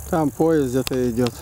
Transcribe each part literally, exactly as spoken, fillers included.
Там поезд где-то идет.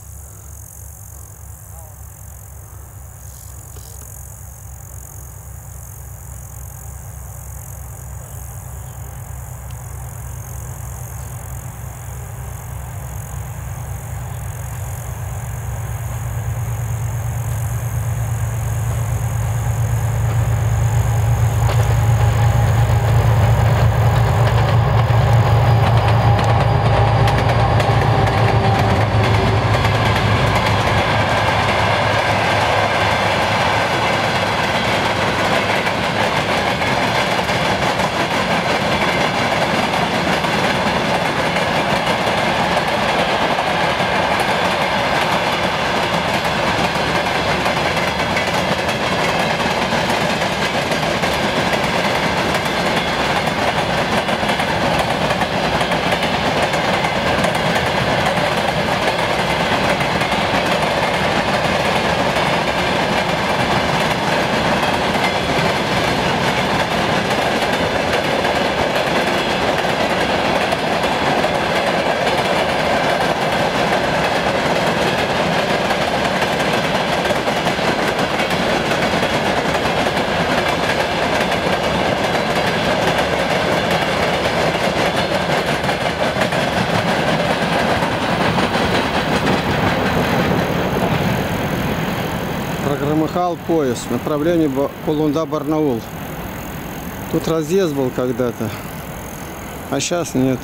Прогромыхал поезд в направлении Кулунда-Барнаул. Тут разъезд был когда-то, а сейчас нету.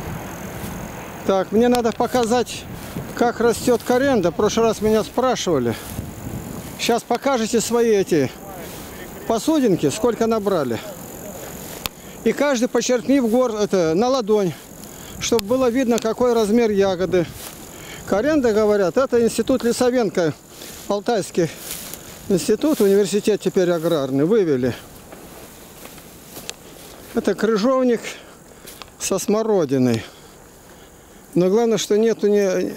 Так, мне надо показать, как растет коренда. В прошлый раз меня спрашивали. Сейчас покажете свои эти посудинки, сколько набрали. И каждый почерпни в гор, это, на ладонь, чтобы было видно, какой размер ягоды. Коренда, говорят, это институт Лисовенко, Алтайский институт, университет теперь аграрный, вывели. Это крыжовник со смородиной. Но главное, что нету не...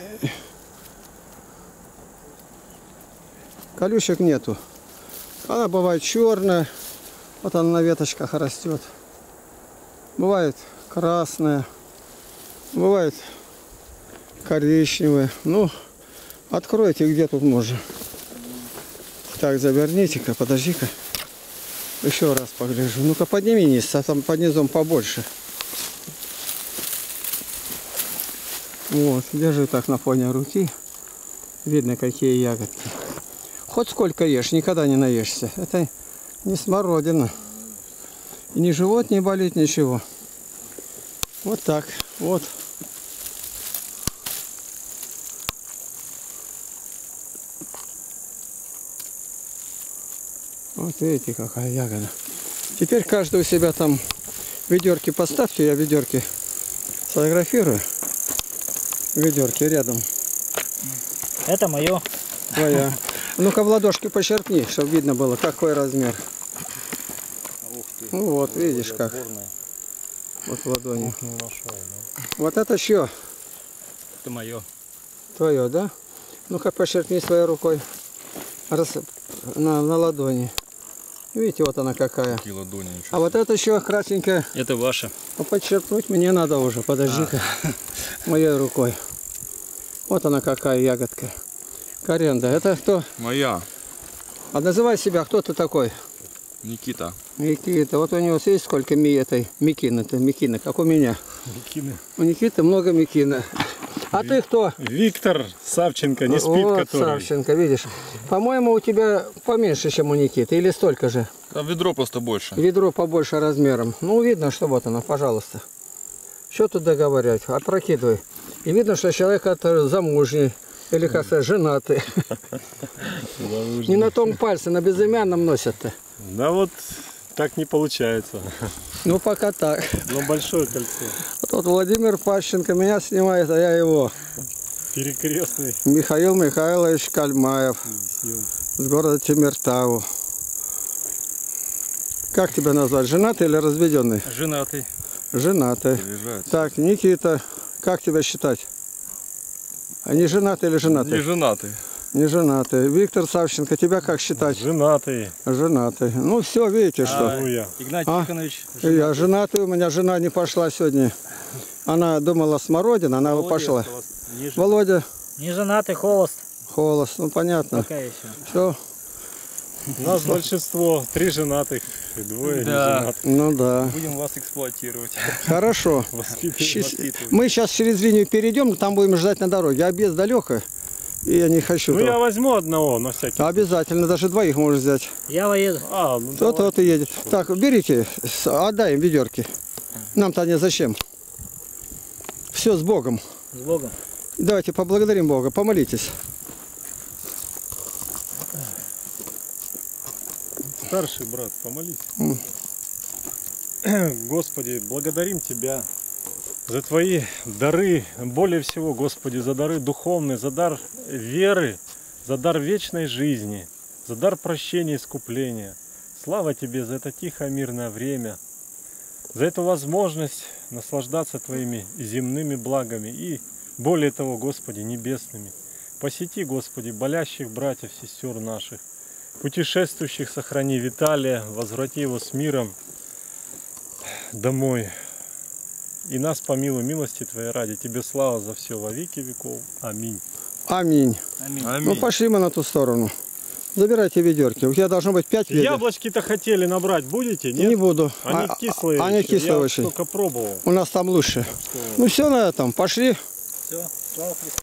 колючек нету. Она бывает черная. Вот она на веточках растет. Бывает красная. Бывает коричневая. Ну, откройте, где тут можно. Так, заверните-ка, подожди-ка. Еще раз погляжу. Ну-ка, подними низ, а там под низом побольше. Вот, держи так на фоне руки. Видно, какие ягодки. Хоть сколько ешь, никогда не наешься. Это не смородина. И ни живот не болит, ничего. Вот так, вот. Вот видите, какая ягода. Теперь каждый у себя там ведерки поставьте, я ведерки сфотографирую. Ведерки рядом. Это мое. Твоя. Ну-ка в ладошки почерпни, чтобы видно было, какой размер. Ух ты. Ну вот, видишь как. Сборная. Вот в ладони. Ух, не нашел, да. Вот это что? Это мое. Твое, да? Ну-ка почерпни своей рукой. Раз, на, на ладони. Видите, вот она какая. Ладони, а вот это еще красненькая. Это ваша. А подчеркнуть мне надо уже. Подожди-ка. А. Моей рукой. Вот она какая ягодка. Коренда. Это кто? Моя. А называй себя, кто ты такой? Никита. Никита. Вот у него есть сколько ми этой микины-то, микины, как у меня. Микины. У Никиты много микины. А Ви... ты кто? Виктор Савченко, не спит, вот, который. Савченко, видишь. По-моему, у тебя поменьше, чем у Никиты, или столько же? А ведро просто больше. Ведро побольше размером. Ну, видно, что вот оно, пожалуйста. Что тут договорять? Опрокидывай. И видно, что человек это замужний. Или, как сказать, женатый. Не на том пальце, на безымянном носят-то. Да вот так не получается. Ну, пока так. Но большое кольцо. Вот Владимир Пащенко меня снимает, а я его. Перекрестный. Михаил Михайлович Кальмаев. С города Темиртау. Как тебя назвать? Женатый или разведенный? Женатый. Женатый. Так, Никита, как тебя считать? А не женатый или женатый? Не женатый. Не женатый. Виктор Савченко, тебя как считать? Женатый. Женатый. Ну все, видите, что. А, Игнатий а? Тихонович. Я женатый, у меня жена не пошла сегодня Она думала смородина, она Володя пошла. осталось ниже. Володя, Не женатый, холост. холост, ну понятно. Пока еще. Все, У нас большинство. Три женатых и двое Да. не женатых. ну да. Будем вас эксплуатировать. Хорошо. Воспитывать. Щас- Мы сейчас через линию перейдем, там будем ждать на дороге. Объезд далеко, и я не хочу. Ну того. я возьму одного на всякий. Обязательно, даже двоих можешь взять. Я воеду. А, ну Кто-то давай. вот и едет. Так, берите, с- отдай им ведерки. Нам-то не зачем. Все, с Богом. С Богом. Давайте поблагодарим Бога, помолитесь. Старший брат, помолись. М. Господи, благодарим Тебя за Твои дары, более всего, Господи, за дары духовные, за дар веры, за дар вечной жизни, за дар прощения и искупления. Слава Тебе за это тихое мирное время, за эту возможность наслаждаться Твоими земными благами и, более того, Господи, небесными. Посети, Господи, болящих братьев, сестер наших, путешествующих сохрани Виталия, возврати его с миром домой. И нас помилуй милости Твоей ради. Тебе слава за все во веки веков. Аминь. Аминь. Аминь. Ну пошли мы на ту сторону. Забирайте ведерки. У тебя должно быть пять ведер. Яблочки-то хотели набрать, будете? Нет? Не буду. Они А- кислые. Они еще. кислые Я очень. только пробовал. У нас там лучше. Что- Ну все на этом. Пошли. Все. Слава Христу.